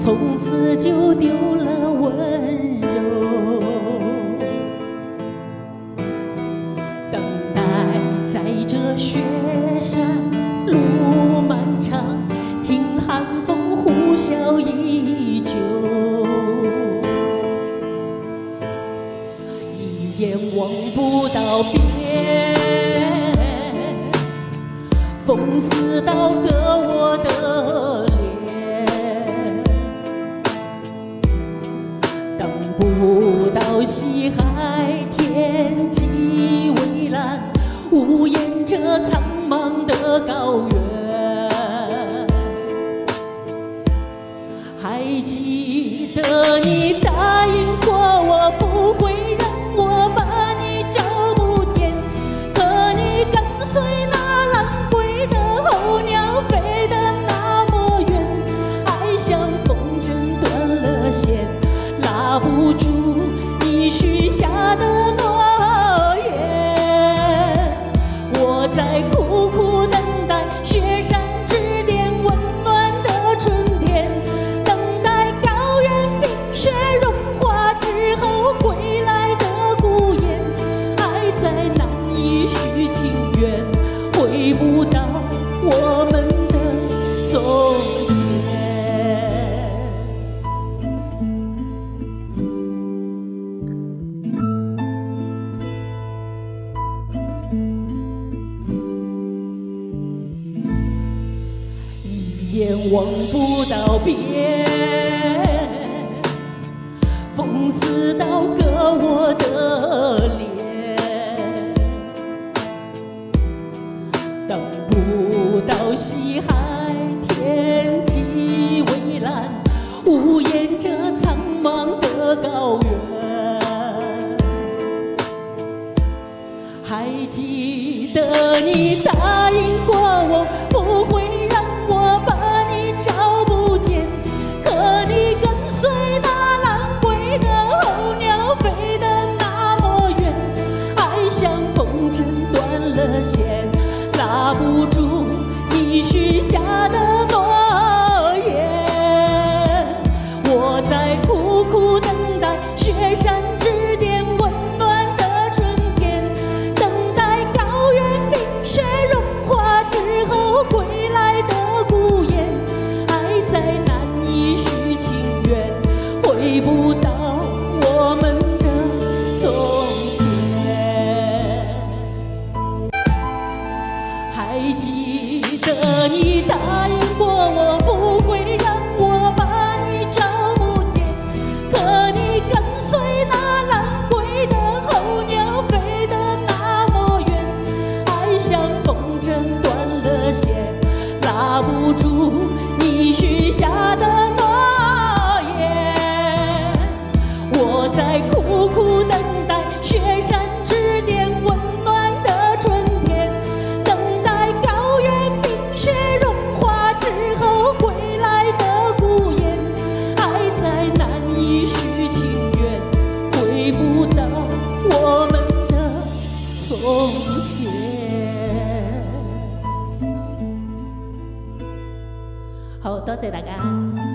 从此就丢了温柔。等待在这雪山路漫长，听寒风呼啸依旧，一眼望不到边，风似刀割我的脸，等不到西海天际蔚蓝，无言这苍茫的高原。还记得你答应过我不会让我把你找不见，可你跟随那蓝归的候鸟飞得那么远，爱像风筝断了线，拉不住你许下的诺言。我在苦苦等待雪山之巅温暖的春天，等待高原冰雪融化之后归来的孤雁，爱在难以续情缘，回不到我们的从前。一眼望不到边，风似刀割我的脸，等不到西海天际蔚蓝，无言这苍茫的高原。还记得你答应过我不会让我把你找不见，可你跟随那蓝归的候鸟飞得那么远，爱像风筝断了线，拉不住你许下的诺言。我在苦苦等待雪山之巅温暖的春天，等待高原冰雪融化之后归来的孤雁，爱在难以续情缘，回不到我们的从前。还记得你答应过我不会让我把你找不见，可你跟随那蓝归的候鸟飞得那么远，爱像风筝断了线，拉不住你许下的诺言。我在苦苦等待雪山之巅温暖的春天，等待高原冰雪融化之后归来的孤雁，爱在难以续情缘，回不到我们的从前。好，多謝大家。